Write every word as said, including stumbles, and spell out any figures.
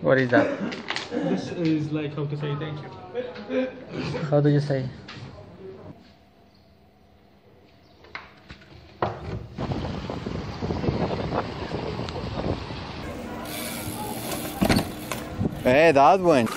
What is that? This is like how to say thank you. How do you say? Hey, that one.